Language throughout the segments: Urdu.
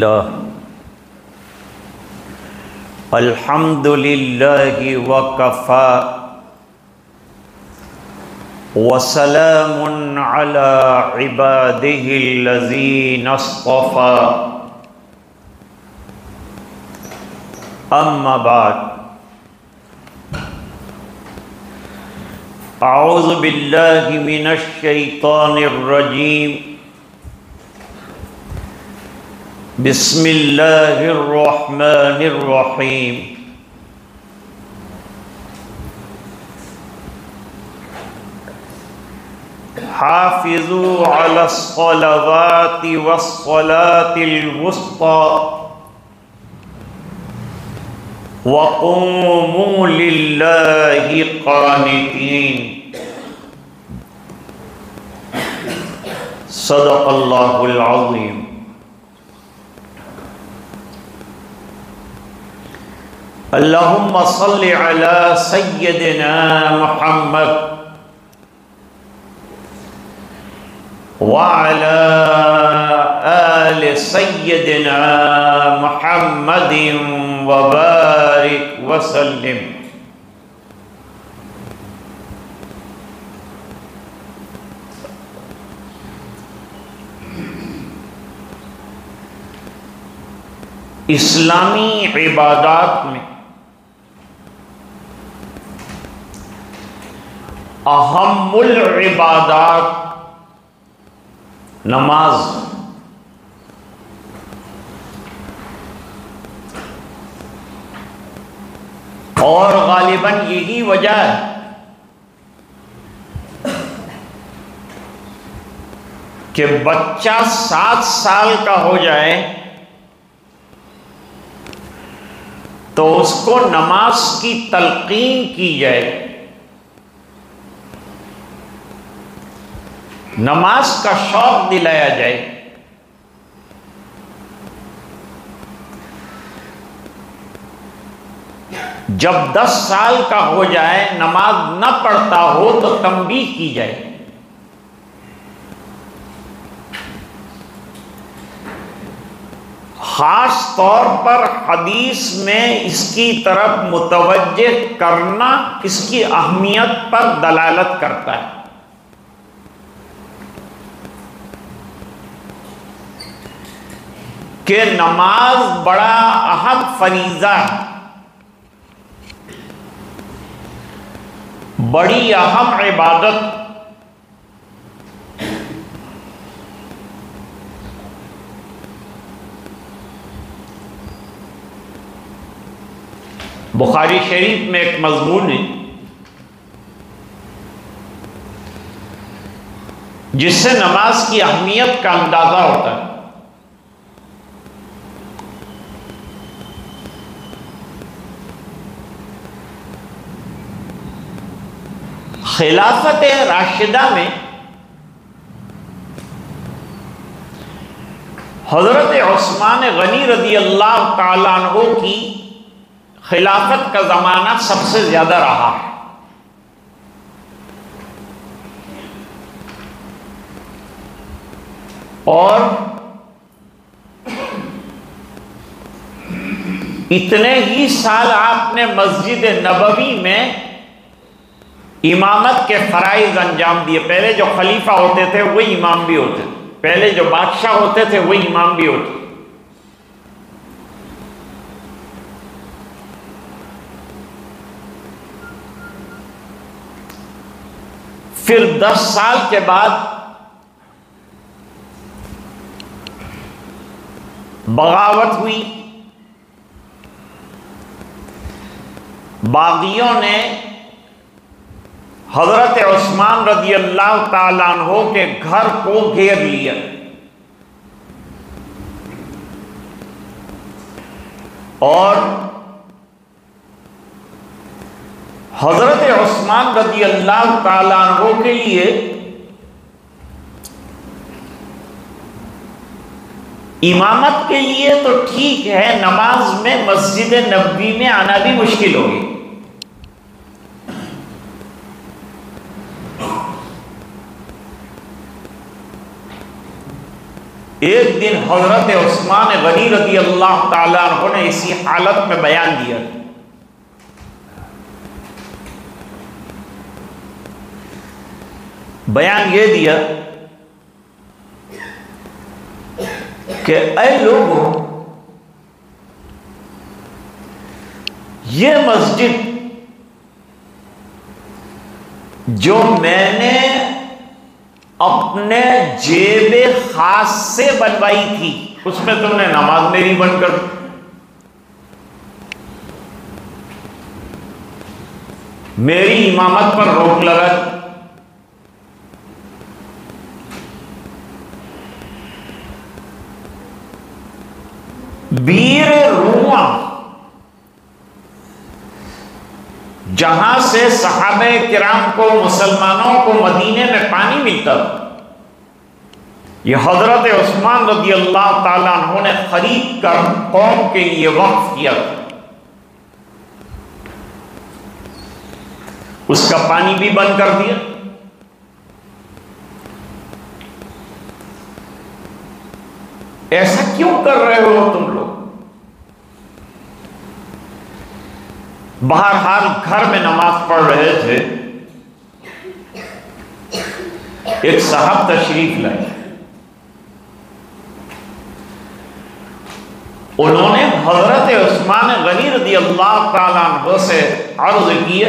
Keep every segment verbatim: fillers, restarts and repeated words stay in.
لله الحمد لله وكفى وسلام على عباده الذين اصطفى اما بعد اعوذ باللہ من الشیطان الرجیم بسم اللہ الرحمن الرحیم حافظوا علی الصلوات والصلاة الوسطى وقوموا للہ قانتین صدق اللہ العظیم۔ اللہم صل علی سیدنا محمد وعلى آل سيدنا محمد وبارك وسلم۔ اسلامی عبادات میں اہم العبادات نماز، اور غالباً یہی وجہ ہے کہ بچہ سات سال کا ہو جائے تو اس کو نماز کی تلقین کی جائے، نماز کا شوق دلایا جائے۔ جب دس سال کا ہو جائے نماز نہ پڑھتا ہو تو تنبیہ کی جائے۔ خاص طور پر حدیث میں اس کی طرف متوجہ کرنا اس کی اہمیت پر دلالت کرتا ہے کہ نماز بڑا اہم فریضہ ہے، بڑی اہم عبادت۔ بخاری شریف میں ایک مضمون ہے جس سے نماز کی اہمیت کا اندازہ ہوتا ہے۔ خلافت راشدہ میں حضرت عثمان غنی رضی اللہ تعالیٰ عنہ کی خلافت کا زمانہ سب سے زیادہ رہا ہے، اور اتنے ہی سال آپ نے مسجد نبوی میں امامت کے فرائض انجام دیے۔ پہلے جو خلیفہ ہوتے تھے وہی امام بھی ہوتے تھے، پہلے جو بادشاہ ہوتے تھے وہی امام بھی ہوتے تھے۔ پھر دس سال کے بعد بغاوت ہوئی، باغیوں نے حضرت عثمان رضی اللہ تعالیٰ عنہ کے گھر کو گھیر لیا، اور حضرت عثمان رضی اللہ تعالیٰ عنہ کے لیے امامت کے لیے تو ٹھیک ہے، نماز میں مسجد نبوی میں آنا بھی مشکل ہوگی۔ ایک دن حضرت عثمان غنی رضی اللہ تعالیٰ عنہ نے اسی حالت میں بیان دیا، بیان یہ دیا کہ اے لوگوں، یہ مسجد جو میں نے اپنے جیب خاص سے بنوائی تھی، اس میں تم نے نماز میری بند کر دی، میری امامت پر روک لگا دی، بیر رواں جہاں سے صحابہ کرام کو، مسلمانوں کو مدینے میں پانی ملتا، یہ حضرت عثمان رضی اللہ تعالیٰ عنہ نے خرید کر قوم کے لیے وقف کیا، اس کا پانی بھی بند کر دیا۔ ایسا کیوں کر رہے ہو تم لوگ؟ بہرحال گھر میں نماز پڑھ رہے تھے، ایک صاحب تشریف لائے، انہوں نے حضرت عثمان غنی رضی اللہ تعالیٰ عنہ سے عرض کی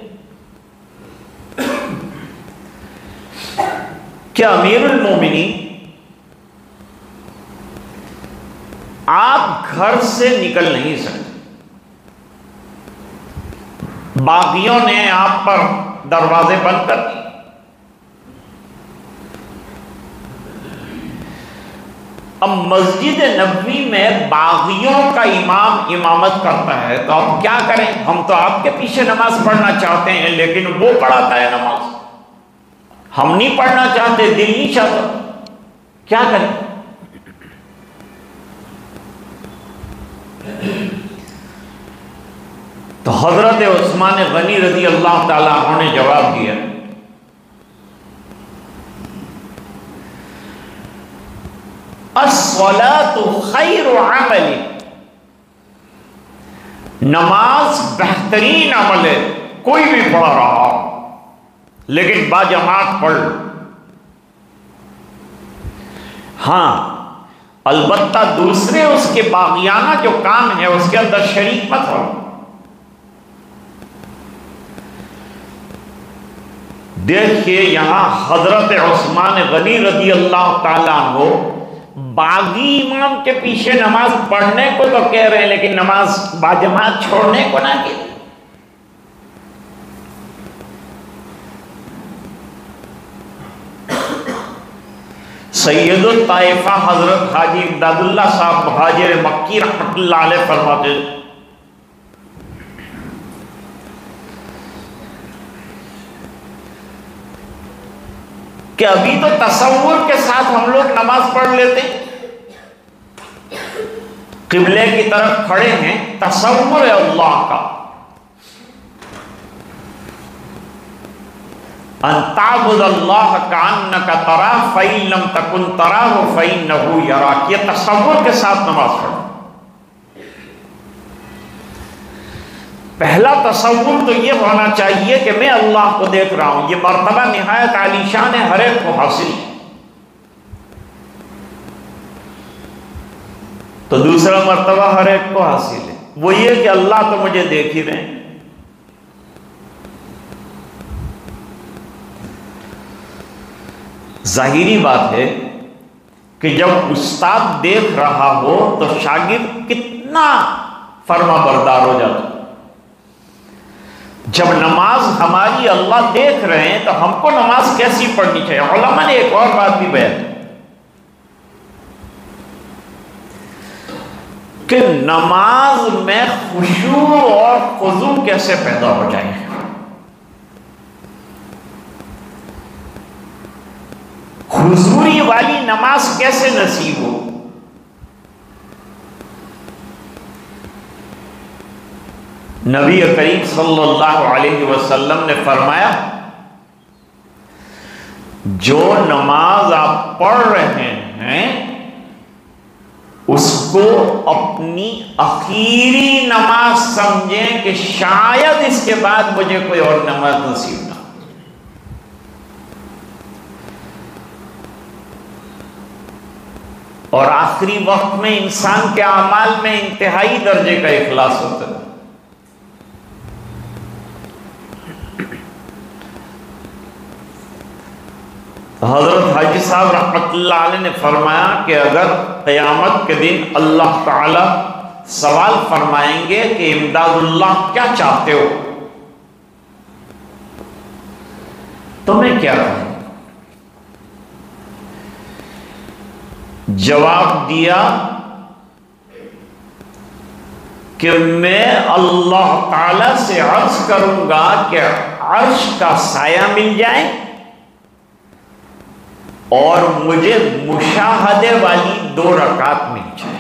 کہ امیر المومنین، آپ گھر سے نکل نہیں سکتے، باغیوں نے آپ پر دروازے بند کر دیے، اب مسجد نبوی میں باغیوں کا امام امامت کرتا ہے تو آپ کیا کریں؟ ہم تو آپ کے پیچھے نماز پڑھنا چاہتے ہیں، لیکن وہ پڑھاتا ہے نماز، ہم نہیں پڑھنا چاہتے، دل نہیں چاہتا، کیا کریں؟ تو حضرت عثمان غنی رضی اللہ تعالیٰ عنہ نے جواب دیا، الصلاۃ خیر عمل، نماز بہترین عمل ہے، کوئی بھی پڑھ رہا لیکن باجماعت پڑھ، ہاں البتہ دوسرے اس کے باغیانہ جو کام ہے اس کے اندر شریک مت ہو۔ دیکھیے یہاں حضرت عثمان غنی رضی اللہ تعالیٰ عنہ باغی امام کے پیچھے نماز پڑھنے کو تو کہہ رہے ہیں، لیکن نماز باجماعت چھوڑنے کو نہ کہہ۔ سید الطائفہ حضرت حاجی امداد اللہ صاحب مہاجر مکی رحمت اللہ علیہ فرماتے کہ ابھی تو تصور کے ساتھ ہم لوگ نماز پڑھ لیتے، قبلے کی طرف کھڑے ہیں، تصور ہے اللہ کا، ان تعبد اللہ کأنک تراہ فإن لم تکن تراہ فإنہ یراک، یہ تصور کے ساتھ نماز پڑھو۔ پہلا تصور تو یہ ہونا چاہیے کہ میں اللہ کو دیکھ رہا ہوں، یہ مرتبہ نہایت عالی شان ہے، ہر ایک کو حاصل ہے۔ تو دوسرا مرتبہ ہر ایک کو حاصل ہے، وہ یہ کہ اللہ تو مجھے دیکھ ہی رہے ہیں۔ ظاہری بات ہے کہ جب استاد دیکھ رہا ہو تو شاگرد کتنا فرما بردار ہو جاتا۔ جب نماز ہماری اللہ دیکھ رہے ہیں تو ہم کو نماز کیسی پڑھنی چاہیے؟ علماء نے ایک اور بات بھی بیان کہ نماز میں خشوع اور خضوع کیسے پیدا ہو جائے، حضوری والی نماز کیسے نصیب ہو۔ نبی کریم صلی اللہ علیہ وسلم نے فرمایا جو نماز آپ پڑھ رہے ہیں کو اپنی آخری نماز سمجھیں کہ شاید اس کے بعد مجھے کوئی اور نماز نصیب نہ. اور آخری وقت میں انسان کے اعمال میں انتہائی درجے کا اخلاص ہوتا ہے. حضرت حاجی صاحب رحمت اللہ علیہ نے فرمایا کہ اگر قیامت کے دن اللہ تعالی سوال فرمائیں گے کہ امداد اللہ کیا چاہتے ہو، تو میں کیا کہوں؟ جواب دیا کہ میں اللہ تعالی سے عرض کروں گا کہ عرش کا سایہ مل جائے اور مجھے مشاہدے والی دو رکعت مل جائے.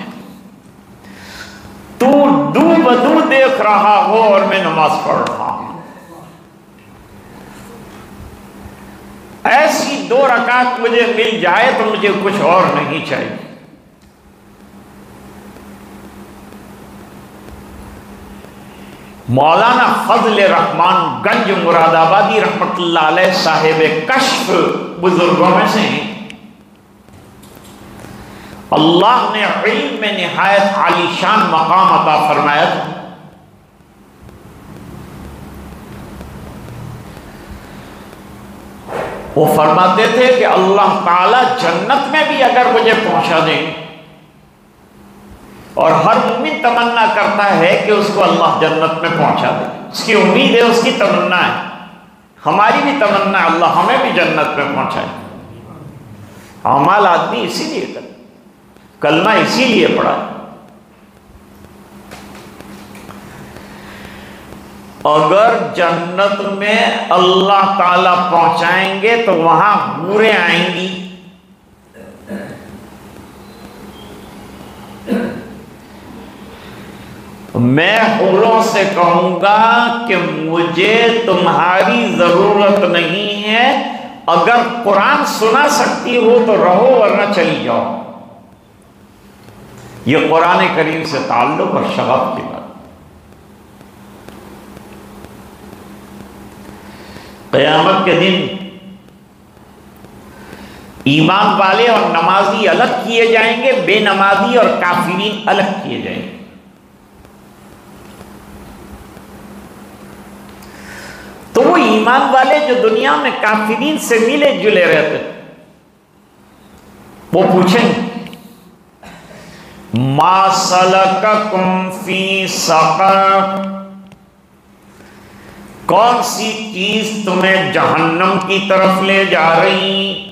تو دو بدو دیکھ رہا ہو اور میں نماز پڑھ رہا ہوں، ایسی دو رکعت مجھے مل جائے تو مجھے کچھ اور نہیں چاہیے. مولانا فضل رحمان گنج مراد آبادی رحمت اللہ علیہ صاحب کشف بزرگوں میں سے ہیں. اللہ نے علم میں نہایت عالی شان مقام عطا فرمایا تھا. وہ فرماتے تھے کہ اللہ تعالی جنت میں بھی اگر مجھے پہنچا دیں، اور ہر مومن تمنا کرتا ہے کہ اس کو اللہ جنت میں پہنچا دے، اس کی امید ہے، اس کی تمنا ہے. ہماری بھی تمنا ہے اللہ ہمیں بھی جنت میں پہنچائے. اعمال آدمی اسی لیے کرتا، کلمہ اسی لیے پڑھا. اگر جنت میں اللہ تعالیٰ پہنچائیں گے تو وہاں حوریں آئیں گی. میں حوروں سے کہوں گا کہ مجھے تمہاری ضرورت نہیں ہے، اگر قرآن سنا سکتی ہو تو رہو ورنہ چلی جاؤ. یہ قرآن کریم سے تعلق اور شغف کی بات. قیامت کے دن ایمان والے اور نمازی الگ کیے جائیں گے، بے نمازی اور کافرین الگ کیے جائیں گے. تو وہ ایمان والے جو دنیا میں کافرین سے ملے جلے رہتے، وہ پوچھیں گے ما سلککم فی سقر، کون سی چیز تمہیں جہنم کی طرف لے جا رہی؟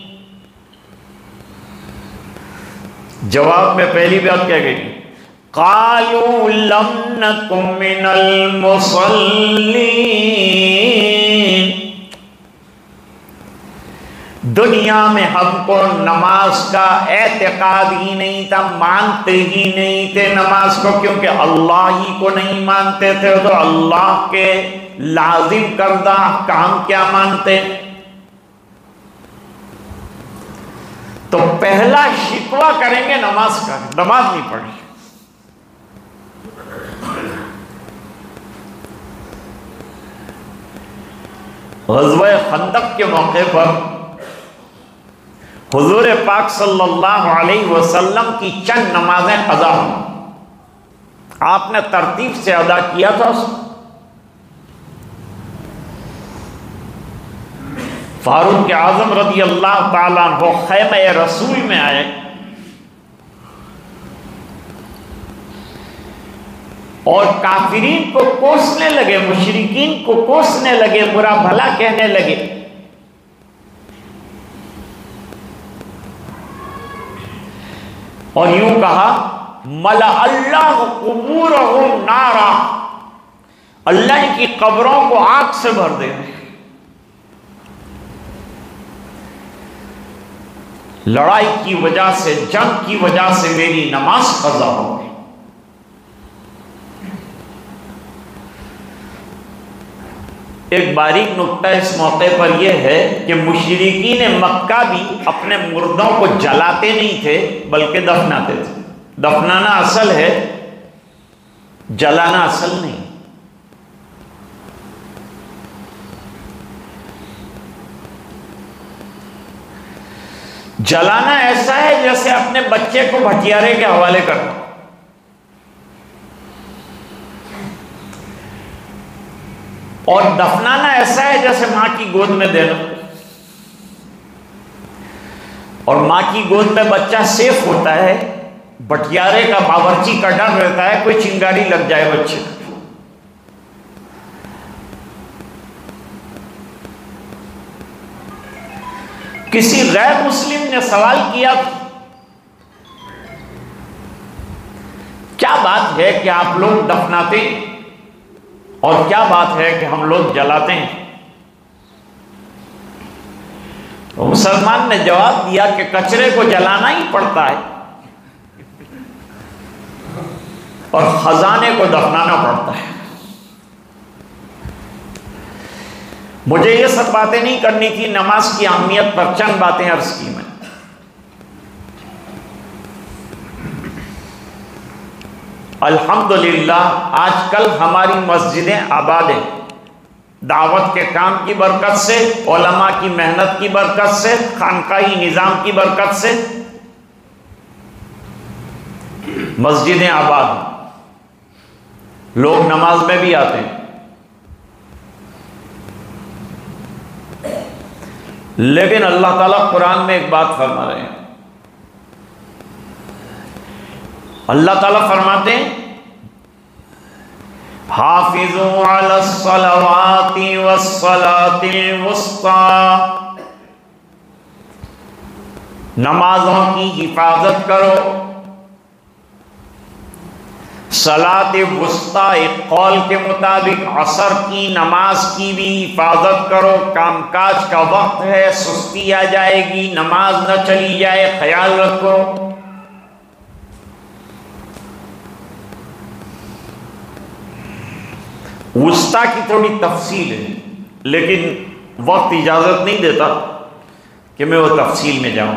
جواب میں پہلی بات کیا گئی؟ قالوا لم نک من المصلین، دنیا میں ہم کو نماز کا اعتقاد ہی نہیں تھا، مانتے ہی نہیں تھے نماز کو، کیونکہ اللہ ہی کو نہیں مانتے تھے تو اللہ کے لازم کردہ احکام کیا مانتے. تو پہلا شکوہ کریں گے نماز کا، نماز نہیں پڑھی. غزوہ خندق کے موقع پر حضور پاک صلی اللہ علیہ وسلم کی چند نمازیں قضا ہوئیں. آپ نے ترتیب سے ادا کیا تھا. فاروق اعظم رضی اللہ تعالیٰ عنہ خیمہ رسول میں آئے اور کافرین کو کوسنے لگے، مشرکین کو کوسنے لگے، برا بھلا کہنے لگے. اور یوں کہا ملا اللہ قبورہم نارا، اللہ کی قبروں کو آگ سے بھر دے. لڑائی کی وجہ سے، جنگ کی وجہ سے میری نماز قضا ہو گئی. ایک باریک نکتہ اس موقع پر یہ ہے کہ مشرکین مکہ بھی اپنے مردوں کو جلاتے نہیں تھے بلکہ دفناتے تھے. دفنانا اصل ہے، جلانا اصل نہیں۔ جلانا ایسا ہے جیسے اپنے بچے کو بھٹیارے کے حوالے کرنا، اور دفنانا ایسا ہے جیسے ماں کی گود میں دینا، اور ماں کی گود میں بچہ سیف ہوتا ہے، بٹیارے کا باورچی کا ڈر رہتا ہے کوئی چنگاری لگ جائے بچے کو۔ کسی غیر مسلم نے سوال کیا کیا بات ہے کہ آپ لوگ دفناتے ہیں اور کیا بات ہے کہ ہم لوگ جلاتے ہیں؟ تو مسلمان نے جواب دیا کہ کچرے کو جلانا ہی پڑتا ہے اور خزانے کو دفنانا پڑتا ہے۔ مجھے یہ سب باتیں نہیں کرنی تھی، نماز کی اہمیت پر چند باتیں عرض کی میں۔ الحمدللہ آج کل ہماری مسجدیں آباد ہیں، دعوت کے کام کی برکت سے، علماء کی محنت کی برکت سے، خانقاہی نظام کی برکت سے مسجدیں آباد ہیں، لوگ نماز میں بھی آتے ہیں۔ لیکن اللہ تعالیٰ قرآن میں ایک بات فرما رہے ہیں، اللہ تعالیٰ فرماتے ہیں حافظوا علی الصلوات والصلاة الوسطی، نمازوں کی حفاظت کرو، صلاۃ وسطی ایک قول کے مطابق عصر کی نماز کی بھی حفاظت کرو، کام کاج کا وقت ہے، سستی آ جائے گی، نماز نہ چلی جائے، خیال رکھو۔ وسطی کی تھوڑی تفصیل ہے لیکن وقت اجازت نہیں دیتا کہ میں وہ تفصیل میں جاؤں۔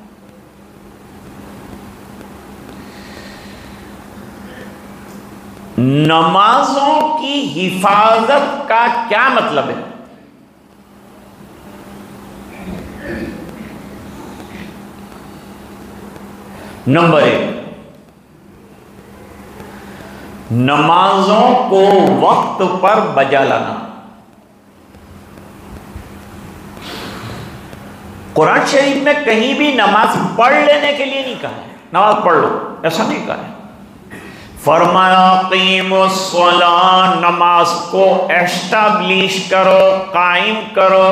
نمازوں کی حفاظت کا کیا مطلب ہے؟ نمبر ایک، نمازوں کو وقت پر بجا لانا۔ قرآن شریف میں کہیں بھی نماز پڑھ لینے کے لیے نہیں کہا ہے نماز پڑھ لو، ایسا نہیں کہا ہے۔ فرمایا قیموا الصلاۃ، نماز کو ایسٹیبلش کرو، قائم کرو۔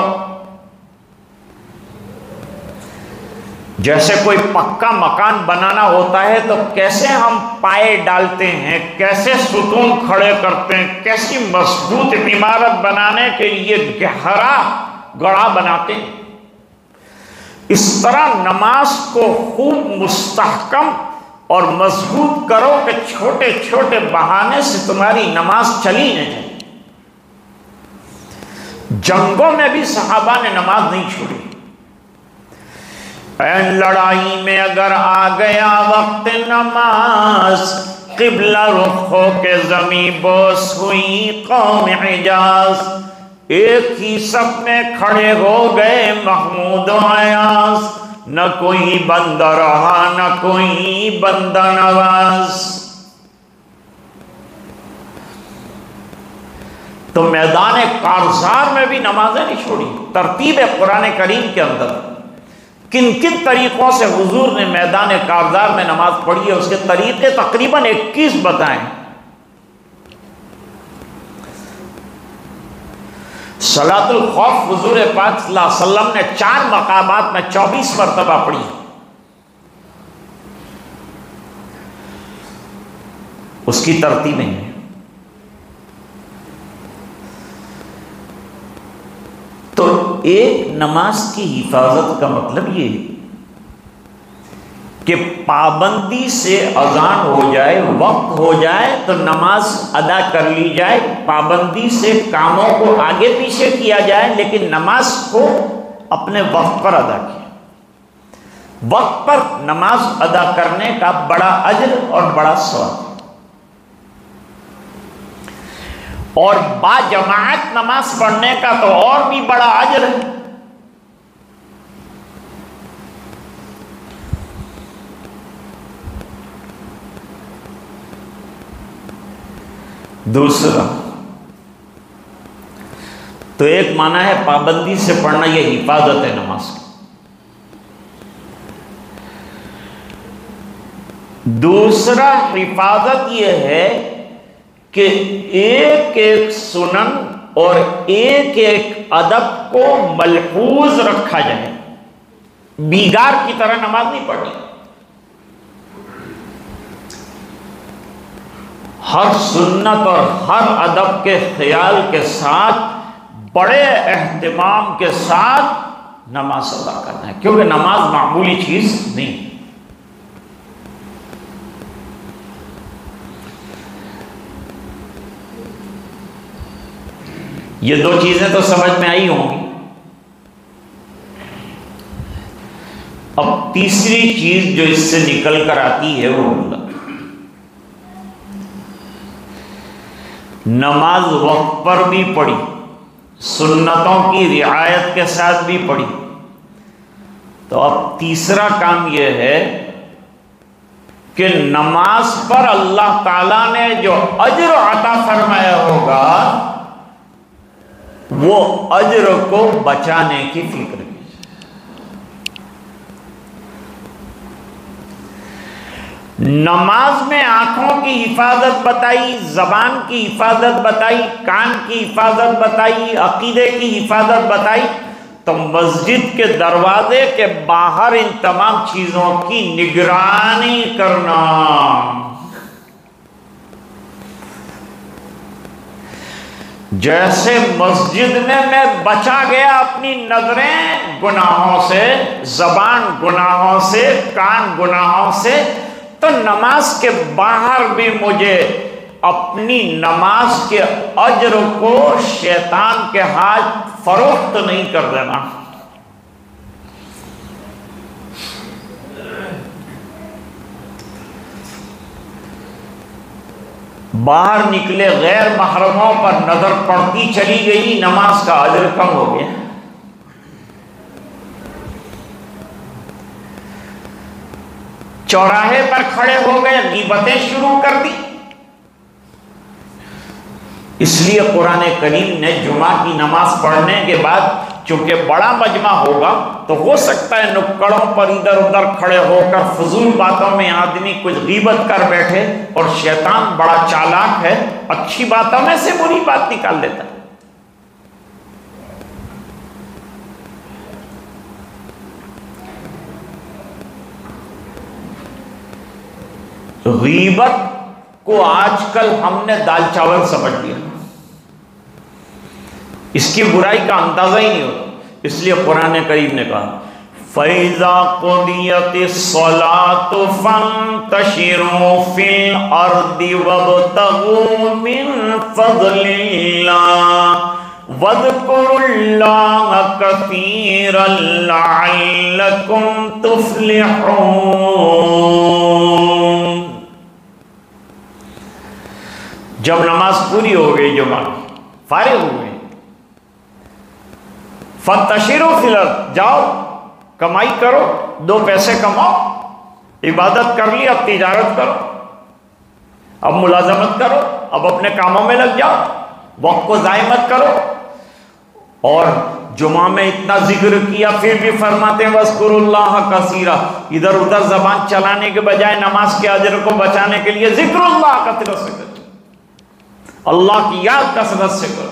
جیسے کوئی پکا مکان بنانا ہوتا ہے تو کیسے ہم پائے ڈالتے ہیں، کیسے ستون کھڑے کرتے ہیں، کیسی مضبوط عمارت بنانے کے لیے گہرا گڑھا بناتے ہیں، اس طرح نماز کو خوب مستحکم اور مضبوط کرو کہ چھوٹے چھوٹے بہانے سے تمہاری نماز چلی نہ جائے۔ جنگوں میں بھی صحابہ نے نماز نہیں چھوڑی۔ لڑائی میں اگر آ گیا وقت نماز، قبلہ رخ ہو کے زمین بوس ہوئی قوم حجاز، ایک ہی صف میں کھڑے ہو گئے محمود و ایاز، نہ کوئی بندہ رہا نہ کوئی بندہ نواز۔ تو میدان کارزار میں بھی نمازیں نہیں چھوڑی۔ ترتیب قرآن کریم کے اندر کن کن طریقوں سے حضور نے میدان کارزار میں نماز پڑھی ہے، اس کے طریقے تقریباً اکیس بتائیں۔ صلاۃ الخوف حضور پاک صلی اللہ علیہ وسلم نے چار مقامات میں چوبیس مرتبہ پڑھی، اس کی ترتیبیں ہیں۔ تو ایک نماز کی حفاظت کا مطلب یہ کہ پابندی سے اذان ہو جائے، وقت ہو جائے تو نماز ادا کر لی جائے، پابندی سے کاموں کو آگے پیچھے کیا جائے لیکن نماز کو اپنے وقت پر ادا کیا۔ وقت پر نماز ادا کرنے کا بڑا اجر اور بڑا ثواب، اور با جماعت نماز پڑھنے کا تو اور بھی بڑا اجر ہے۔ دوسرا تو ایک معنی ہے پابندی سے پڑھنا، یہ حفاظت ہے نماز کی۔ دوسرا حفاظت یہ ہے کہ ایک ایک سنن اور ایک ایک ادب کو ملحوظ رکھا جائے، بیگار کی طرح نماز نہیں پڑھنی۔ ہر سنت اور ہر ادب کے خیال کے ساتھ بڑے اہتمام کے ساتھ نماز ادا کرنا ہے، کیونکہ نماز معمولی چیز نہیں۔ یہ دو چیزیں تو سمجھ میں آئی ہوں گی۔ اب تیسری چیز جو اس سے نکل کر آتی ہے وہ نماز وقت پر بھی پڑھی، سنتوں کی رعایت کے ساتھ بھی پڑھی، تو اب تیسرا کام یہ ہے کہ نماز پر اللہ تعالیٰ نے جو اجر عطا فرمایا ہوگا وہ اجر کو بچانے کی فکر کی۔ نماز میں آنکھوں کی حفاظت بتائی، زبان کی حفاظت بتائی، کان کی حفاظت بتائی، عقیدے کی حفاظت بتائی، تو مسجد کے دروازے کے باہر ان تمام چیزوں کی نگرانی کرنا۔ جیسے مسجد میں میں بچا گیا اپنی نظریں گناہوں سے، زبان گناہوں سے، کان گناہوں سے، تو نماز کے باہر بھی مجھے اپنی نماز کے اجر کو شیطان کے ہاتھ فروخت نہیں کر دینا۔ باہر نکلے غیر محرموں پر نظر پڑتی چلی گئی، نماز کا اجر کم ہو گیا۔ چوراہے پر کھڑے ہو گئے، غیبتیں شروع کر دی۔ اس لیے قرآن کریم نے جمعہ کی نماز پڑھنے کے بعد چونکہ بڑا مجمع ہوگا تو ہو سکتا ہے نکڑوں پر ادھر ادھر کھڑے ہو کر فضول باتوں میں آدمی کچھ غیبت کر بیٹھے، اور شیطان بڑا چالاک ہے، اچھی باتوں میں سے بری بات نکال لیتا ہے۔ غیبت کو آج کل ہم نے دال چاول سمجھ لیا، اس کی برائی کا اندازہ ہی نہیں ہوتا۔ اس لیے قرآن کریم نے کہا فَإِذَا قُضِيَتِ الصَّلَاةُ فَانتَشِرُوا فِي الْأَرْضِ وَابْتَغُوا مِن فَضْلِ اللَّهِ وَاذْكُرُوا اللَّهَ كَثِيرًا لَعَلَّكُمْ تُفْلِحُونَ۔ جب نماز پوری ہو گئی، جمعہ فارغ ہو گئی، فَانتَشِرُوا فِي الْأَرْضِ، جاؤ کمائی کرو، دو پیسے کماؤ، عبادت کر لی، اب تجارت کرو، اب ملازمت کرو، اب اپنے کاموں میں لگ جاؤ، وقت کو ضائع مت کرو۔ اور جمعہ میں اتنا ذکر کیا، پھر بھی فرماتے ہیں وَاذْكُرُوا اللَّهَ كَثِيرًا، ادھر ادھر زبان چلانے کے بجائے نماز کے اجر کو بچانے کے لیے ذکر اللہ کثرت سے کرو، اللہ کی یاد کثرت سے کرو۔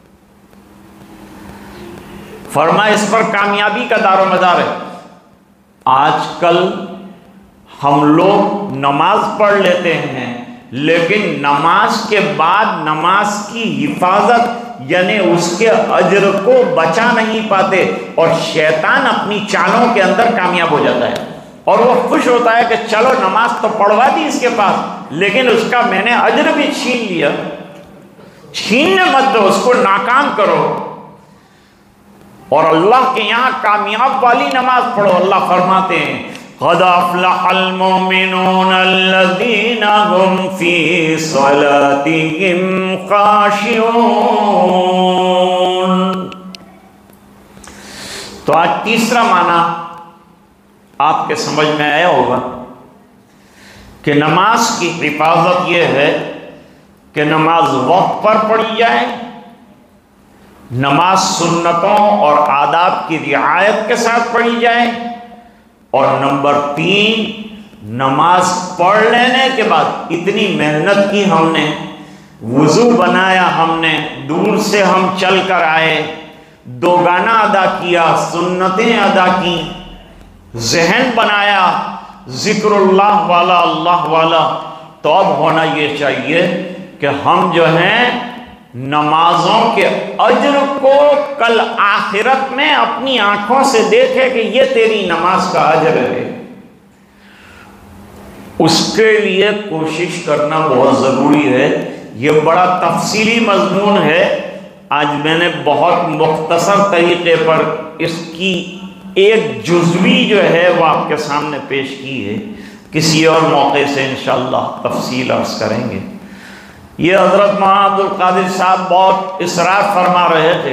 فرمایا اس پر کامیابی کا دار و مدار ہے۔ آج کل ہم لوگ نماز پڑھ لیتے ہیں، لیکن نماز کے بعد نماز کی حفاظت یعنی اس کے اجر کو بچا نہیں پاتے، اور شیطان اپنی چالوں کے اندر کامیاب ہو جاتا ہے، اور وہ خوش ہوتا ہے کہ چلو نماز تو پڑھوا دی اس کے پاس، لیکن اس کا میں نے اجر بھی چھین لیا۔ چھیننے مت دو، اس کو ناکام کرو۔ اور اللہ کے یہاں کامیاب والی نماز پڑھو۔ اللہ فرماتے ہیں قد افلح المؤمنون الذین هم فی صلاتهم خاشعون۔ تو آج تیسرا معنی آپ کے سمجھ میں آیا ہوگا کہ نماز کی حفاظت یہ ہے کہ نماز وقت پر پڑھی جائے، نماز سنتوں اور آداب کی رعایت کے ساتھ پڑھی جائے، اور نمبر تین، نماز پڑھ لینے کے بعد اتنی محنت کی ہم نے، وضو بنایا ہم نے، دور سے ہم چل کر آئے، دو گانا ادا کیا، سنتیں ادا کی، ذہن بنایا ذکر اللہ والا، اللہ والا، تو اب ہونا یہ چاہیے کہ ہم جو ہیں نمازوں کے اجر کو کل آخرت میں اپنی آنکھوں سے دیکھے کہ یہ تیری نماز کا اجر ہے۔ اس کے لیے کوشش کرنا بہت ضروری ہے۔ یہ بڑا تفصیلی مضمون ہے، آج میں نے بہت مختصر طریقے پر اس کی ایک جزوی جو ہے وہ آپ کے سامنے پیش کی ہے، کسی اور موقع سے انشاءاللہ تفصیل عرض کریں گے۔ یہ حضرت مولانا عبد القادر صاحب بہت اصرار فرما رہے تھے،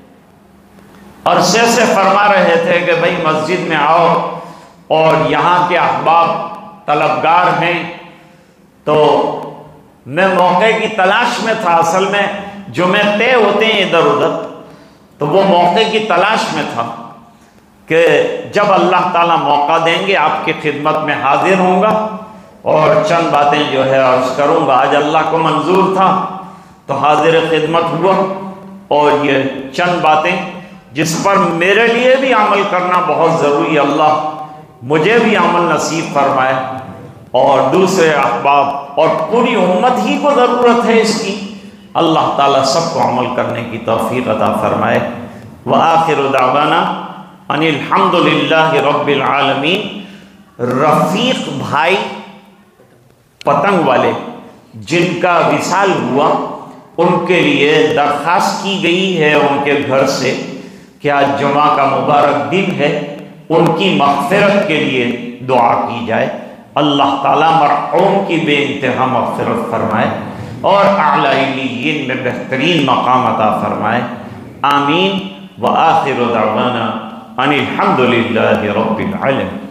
عرصے سے فرما رہے تھے کہ بھائی مسجد میں آؤ، اور یہاں کے احباب طلبگار ہیں، تو میں موقع کی تلاش میں تھا۔ اصل میں جمعے طے ہوتے ہیں ادھر ادھر، تو وہ موقع کی تلاش میں تھا کہ جب اللہ تعالیٰ موقع دیں گے آپ کی خدمت میں حاضر ہوں گا اور چند باتیں جو ہے عرض کروں گا۔ آج اللہ کو منظور تھا تو حاضر خدمت ہوا، اور یہ چند باتیں جس پر میرے لیے بھی عمل کرنا بہت ضروری، اللہ مجھے بھی عمل نصیب فرمائے، اور دوسرے احباب اور پوری امت ہی کو ضرورت ہے اس کی، اللہ تعالیٰ سب کو عمل کرنے کی توفیق عطا فرمائے۔ وآخر دعوانا ان الحمد للہ رب العالمین۔ رفیق بھائی پتنگ والے جن کا وصال ہوا، ان کے لیے درخواست کی گئی ہے ان کے گھر سے کہ آج جمعہ کا مبارک دن ہے، ان کی مغفرت کے لیے دعا کی جائے۔ اللہ تعالیٰ مرحوم کی بے انتہا مغفرت فرمائے اور اعلیٰ علیین میں بہترین مقام عطا فرمائے، آمین۔ وآخر دعوانا ان الحمد للہ رب العالمین۔